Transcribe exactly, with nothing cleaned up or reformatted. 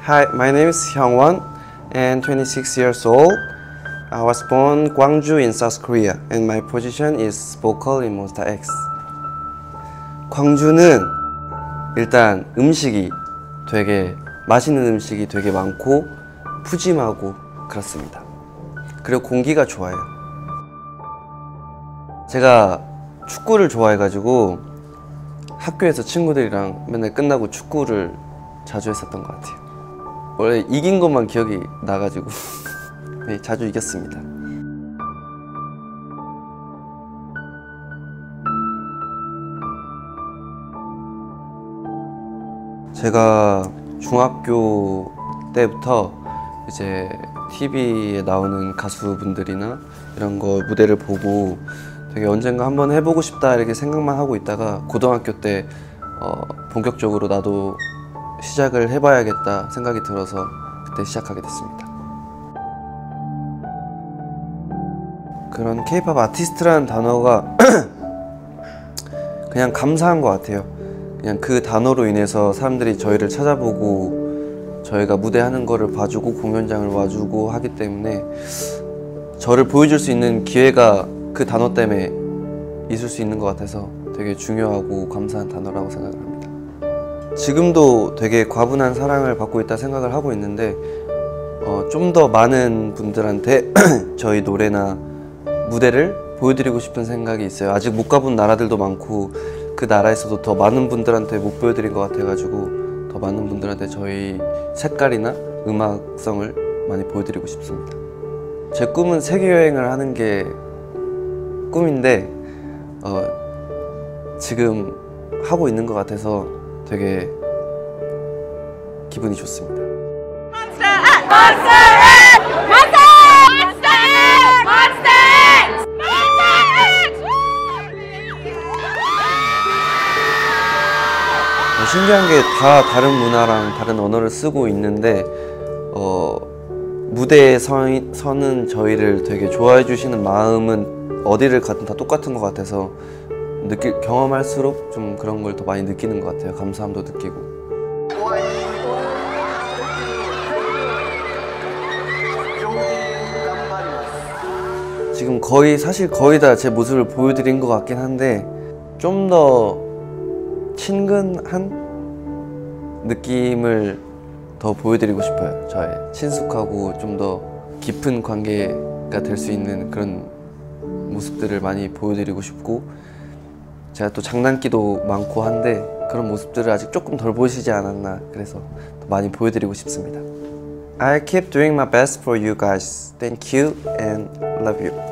Hi, my name is Hyungwon and twenty-six years old. I was born Gwangju in South Korea and my position is vocal in Monsta X. 광주는 일단 음식이 되게 맛있는 음식이 되게 많고 푸짐하고 그렇습니다. 그리고 공기가 좋아요. 제가 축구를 좋아해가지고 학교에서 친구들이랑 맨날 끝나고 축구를 자주 했었던 것 같아요. 원래 이긴 것만 기억이 나가지고 네, 자주 이겼습니다. 제가 중학교 때부터 이제 티비에 나오는 가수분들이나 이런 거 무대를 보고 되게 언젠가 한번 해보고 싶다 이렇게 생각만 하고 있다가 고등학교 때 어, 본격적으로 나도 시작을 해봐야겠다 생각이 들어서 그때 시작하게 됐습니다. 그런 케이팝 아티스트라는 단어가 그냥 감사한 것 같아요. 그냥 그 단어로 인해서 사람들이 저희를 찾아보고 저희가 무대하는 거를 봐주고 공연장을 와주고 하기 때문에 저를 보여줄 수 있는 기회가 그 단어 때문에 있을 수 있는 것 같아서 되게 중요하고 감사한 단어라고 생각을 합니다. 지금도 되게 과분한 사랑을 받고 있다 생각을 하고 있는데 어, 좀 더 많은 분들한테 저희 노래나 무대를 보여드리고 싶은 생각이 있어요. 아직 못 가본 나라들도 많고 그 나라에서도 더 많은 분들한테 못 보여드린 것 같아가지고 더 많은 분들한테 저희 색깔이나 음악성을 많이 보여드리고 싶습니다. 제 꿈은 세계여행을 하는 게 꿈인데 어, 지금 하고 있는 것 같아서 되게 기분이 좋습니다. 신기한 게 다 다른 문화랑 다른 언어를 쓰고 있는데 어, 무대에 서, 서는 저희를 되게 좋아해 주시는 마음은 어디를 가든 다 똑같은 것 같아서 느끼, 경험할수록 좀 그런 걸 더 많이 느끼는 것 같아요. 감사함도 느끼고. 지금 거의 사실 거의 다 제 모습을 보여드린 것 같긴 한데 좀 더 친근한 느낌을 더 보여드리고 싶어요. 저의 친숙하고 좀 더 깊은 관계가 될 수 있는 그런 모습들을 많이 보여드리고 싶고 제가 또 장난기도 많고 한데 그런 모습들을 아직 조금 덜 보시지 않았나 그래서 더 많이 보여드리고 싶습니다. I'll keep doing my best for you guys. Thank you and love you.